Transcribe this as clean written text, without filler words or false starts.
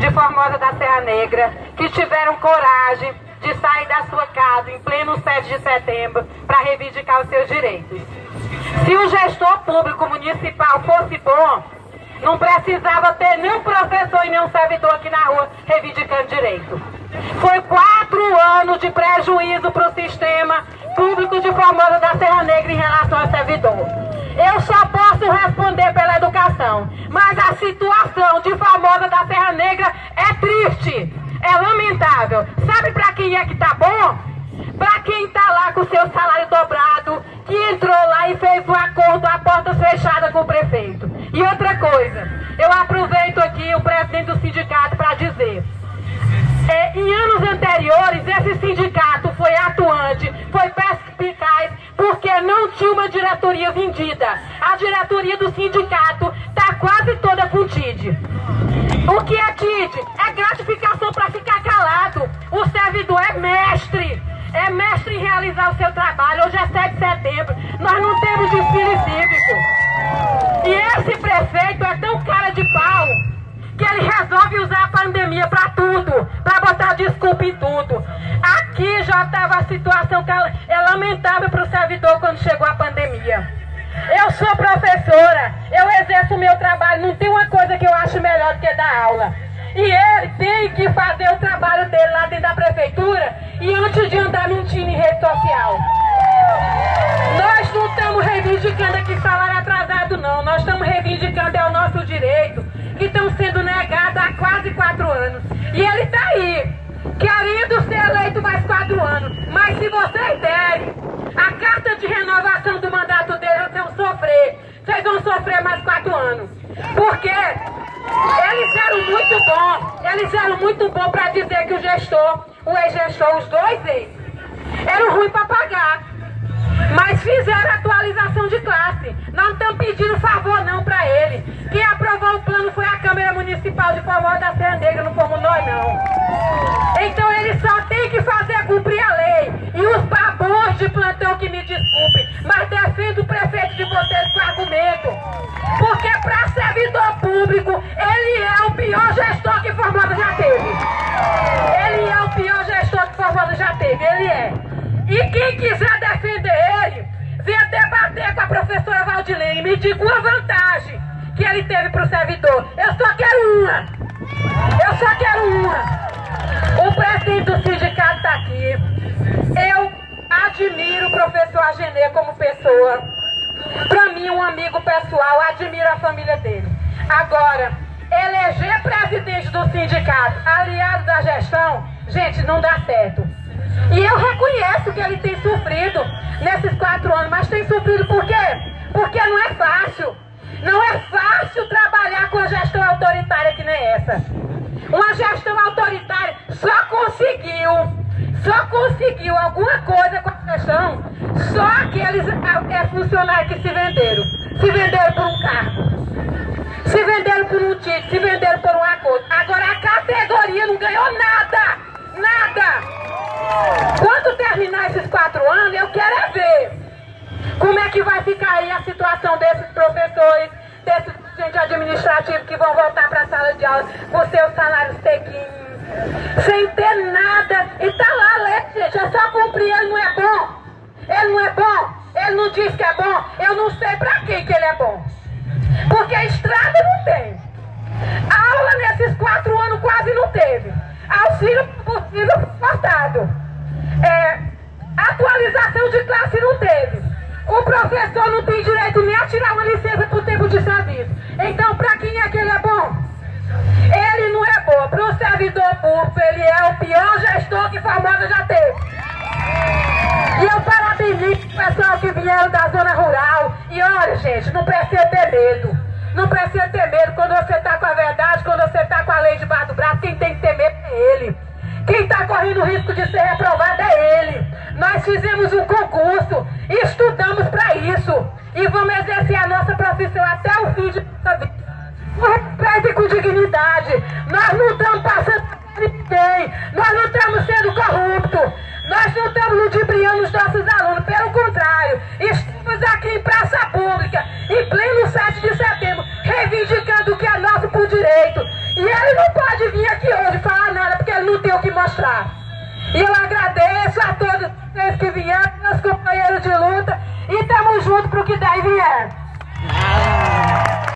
de Formosa da Serra Negra que tiveram coragem de sair da sua casa em pleno 7 de setembro para reivindicar os seus direitos. Se o gestor público municipal fosse bom, não precisava ter nenhum professor e nenhum servidor aqui na rua reivindicando direito. Foi 4 anos de prejuízo para o sistema público de Formosa da Serra Negra em relação ao servidor. Eu só posso responder pela educação, mas a situação de Formosa da Serra Negra é triste, é lamentável. Sabe para quem é que tá bom? Para quem tá lá com o seu salário dobrado, que entrou lá e fez um acordo a portas fechadas com o prefeito. E outra coisa, eu aproveito aqui o presidente do sindicato para dizer, em anos anteriores esse sindicato foi atuante, foi perspicaz, porque não tinha uma diretoria vendida. A diretoria do sindicato está quase toda com TID. O que é TID? É gratificação para ficar calado. O servidor é mestre em realizar o seu trabalho. Hoje é 7 de setembro, nós não temos desfile cívico. E esse prefeito é tão cara de pau que ele resolve usar a pandemia para tudo, para botar desculpa em tudo. Aqui já estava a situação que é lamentável para o servidor quando chegou a pandemia. Eu sou professora, eu exerço o meu trabalho, não tem uma coisa que eu acho melhor do que dar aula. E ele tem que fazer o trabalho dele lá dentro da prefeitura e antes de andar mentindo em rede social. Nós não estamos reivindicando aqui salário atrasado não, nós estamos reivindicando é o nosso direito, que estão sendo negados há quase 4 anos. E ele está aí, querendo ser eleito mais 4 anos. Mas se vocês derem a carta de renovação do mandato dele, vocês vão sofrer mais 4 anos. Porque eles eram muito bom para dizer que o gestor, o ex-gestor, os dois eram ruins para pagar. Mas fizeram atualização de classe. Nós não estamos pedindo favor não para ele. Quem aprovou o plano foi a Câmara Municipal de Formosa da Serra Negra, não fomos nós não. Então ele só tem que fazer cumprir a lei. E os babões de plantão que me desculpem, mas defendo o prefeito de vocês com argumento. Porque para servidor público, ele é o pior gestor que Formosa já teve. Ele é o pior gestor que Formosa já teve, ele é. E quem quiser defender ele, venha debater com a professora Valdilene e me diga uma vantagem que ele teve para o servidor. Eu só quero uma. O presidente do sindicato está aqui. Eu admiro o professor Agenê como pessoa. Para mim, um amigo pessoal, admiro a família dele. Agora, eleger presidente do sindicato aliado da gestão, gente, não dá certo. E eu reconheço que ele tem sofrido nesses 4 anos, mas tem sofrido por quê? Porque não é fácil. Não é fácil trabalhar com a gestão autoritária que nem essa. Uma gestão autoritária só conseguiu alguma coisa com a gestão, só aqueles funcionários que se venderam. Se venderam por um cargo, se venderam por um título, se venderam por um acordo. Agora a categoria não ganhou nada. Quando terminar esses 4 anos, eu quero é ver como é que vai ficar aí a situação desses professores, desses agentes administrativos que vão voltar para a sala de aula com seus salários sequinhos, sem ter nada. E tá lá, gente, é só cumprir. Ele não é bom, ele não diz que é bom. Eu não sei para que ele é bom, porque a estrada não tem, aula nesses 4 anos quase não teve, auxílio cortado, atualização de classe não teve. O professor não tem direito nem a tirar uma licença por tempo de serviço. Então, para quem é que ele é bom? Ele não é bom. Para o servidor público, ele é o pior gestor que Formosa já teve. E eu parabenizo o pessoal que vieram da zona rural. E olha, gente, não precisa ter medo. Não precisa ter medo quando você está com a verdade, quando você está com a lei debaixo do braço. Quem tem que ter medo é ele. Quem está correndo o risco de ser reprovado é ele. Nós fizemos um concurso, estudamos para isso e vamos exercer a nossa profissão até o fim de nossa vida. Com respeito e com dignidade. Nós não estamos passando por ninguém, nós não estamos sendo corruptos, nós não estamos ludibriando os nossos alunos, pelo contrário, estamos aqui em praça pública, em pleno 7 de setembro, reivindicando o que é nosso por direito. E ele não pode vir aqui mostrar. E eu agradeço a todos vocês que vieram, meus companheiros de luta, e estamos juntos para o que der e vier.